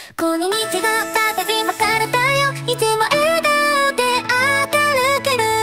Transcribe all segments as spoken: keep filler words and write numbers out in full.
この道が縦に分かれたよ。いつも笑顔で明るける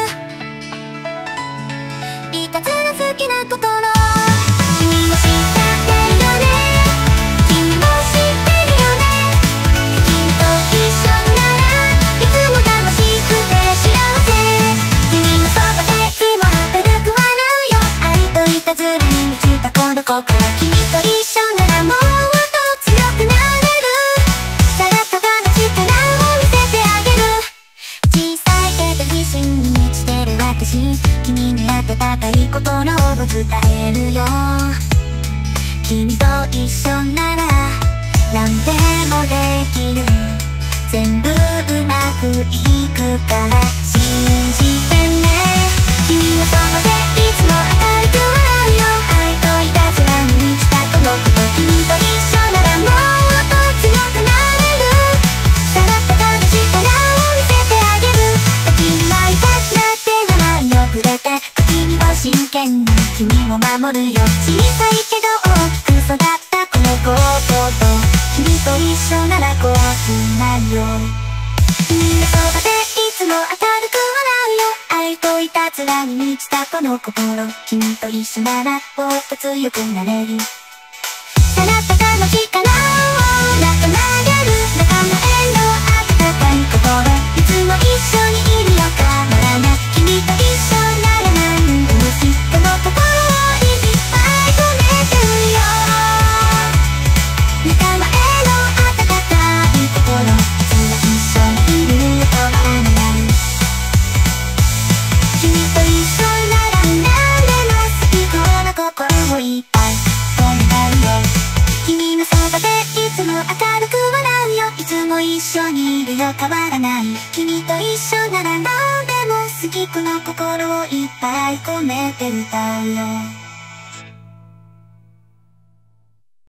いたずら好きな心、君も知ってるよね。君も知ってるよね。君と一緒ならいつも楽しくて幸せ。君のそばでいつも明るく笑うよ。愛といたずらに満ちたこの心、君と一緒ならもっと強くなれる。さらっと話したらを見せてあげる。小さいけど必死に満ちてる私、君に温かい心を伝えるよ。君と一緒なら何でもできる。全部うまくいくから信じてね。君のそばでいつも明るく笑うよ。愛といたずらに満ちたこのこと、君と一緒ならもっと強くなれる。さらっと話したらを見せてあげる。時に舞いたくなって名前をくれて、時には真剣に君を守るよ。小さいけど大きく育ったこの心と、君と一緒なら怖くないよ。君のそばでいつも明るく笑うよ。愛といたずらに満ちたこの心、君と一緒ならもっと強くなれる。さらっと楽しいからをなく投げる。仲間への温かい心、いつも一緒にいるよ。変わらない。君と一緒なら何でも好き。この心をいっぱい込めてるよ。仲間への温かい心、いつも一緒にいるよ。変わらない。君と一緒なら何でも好き。この心をいっぱい込めてるよ。君のそばでいつも明るく笑うよ。いつも一緒にいるよ。変わらない。君と一緒なら何でも好き。この心をいっぱい込めて歌うよ。